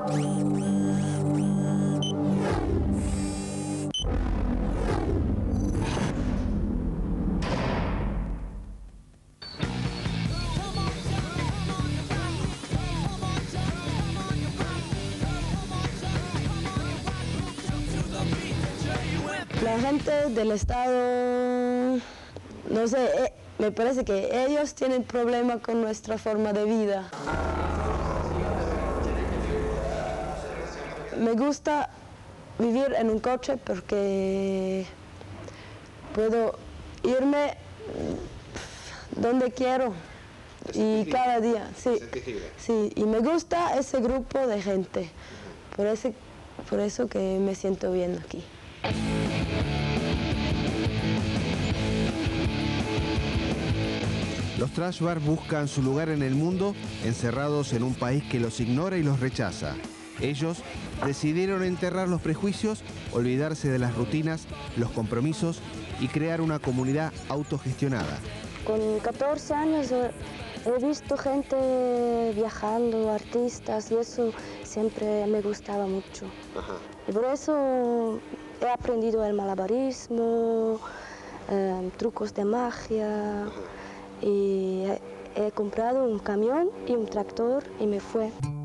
La gente del estado, no sé, me parece que ellos tienen problemas con nuestra forma de vida. Me gusta vivir en un coche porque puedo irme donde quiero y cada día. Sí, sí, y me gusta ese grupo de gente, por eso que me siento bien aquí. Los trash bar buscan su lugar en el mundo, encerrados en un país que los ignora y los rechaza. Ellos decidieron enterrar los prejuicios, olvidarse de las rutinas, los compromisos y crear una comunidad autogestionada. Con 14 años he visto gente viajando, artistas, y eso siempre me gustaba mucho. Ajá. Y por eso he aprendido el malabarismo, trucos de magia. Ajá. Y he comprado un camión y un tractor y me fui.